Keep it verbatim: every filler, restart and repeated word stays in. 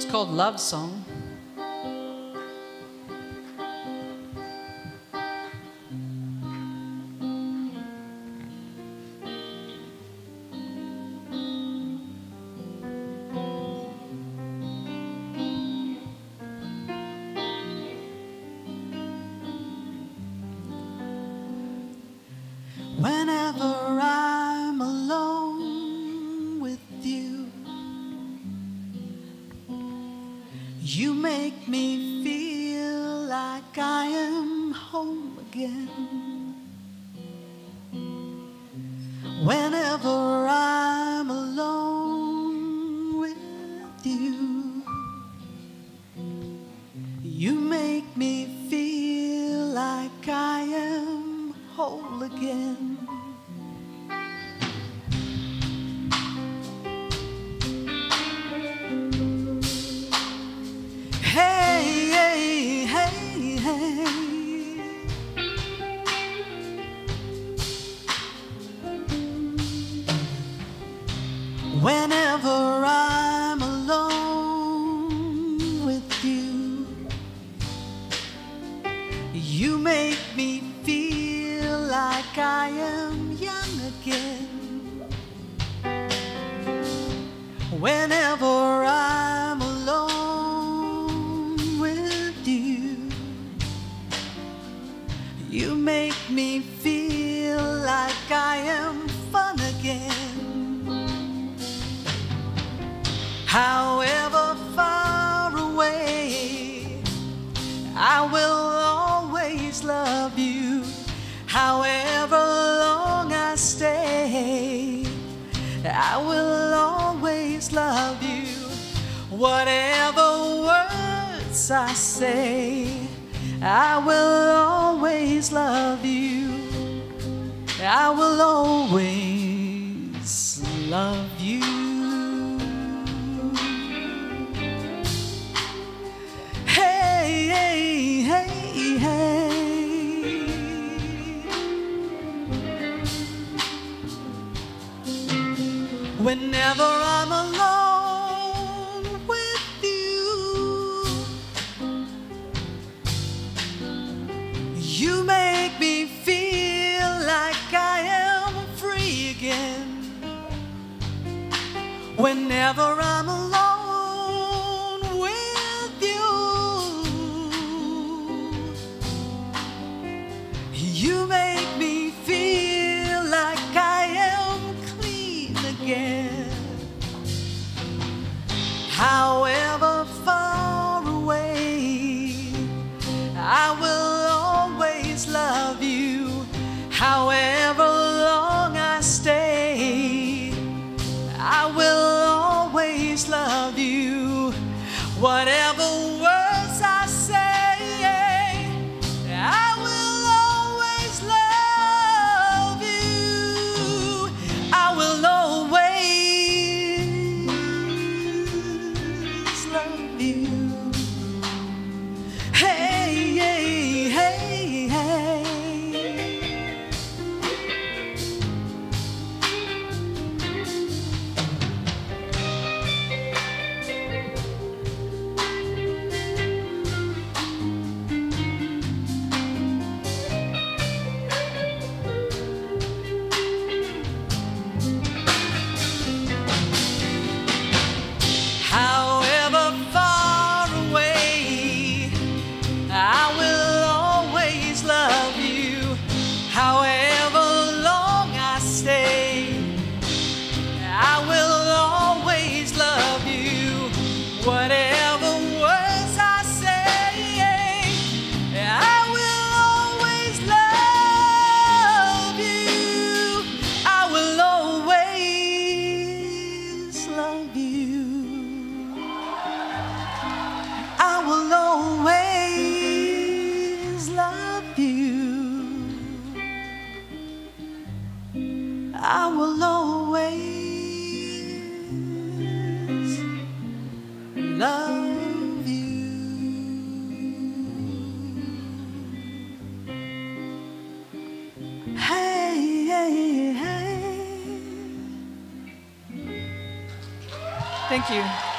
called Love Song. Whenever I'm alone with you, you make me feel like I am home again. Whenever I'm alone with you, you make me feel like I am whole again. Hey, hey, hey, hey. Whenever I'm alone with you, you make me feel like I am young again. Whenever I'm alone with you, you make me feel like I am fun again. However far away, I will always love you. However long I stay, I will always love you. Whatever words I say, I will always love you. I will always love you. Hey, hey, hey, hey. Whenever I'm alone with you, you make me feel like I am free again. Whenever I'm alone with you, you make me feel like I am clean again. However far away, I will always love you. However long I stay, I will always love you. Whatever words I say, I will always love you. I will always love you. Hey, hey, hey, hey. However far away, I will always love you. However long I stay, I will always love you. Whatever words I say, I will always love you. I will always love you. I will always love you. I will always love you. Hey, hey, hey. Thank you.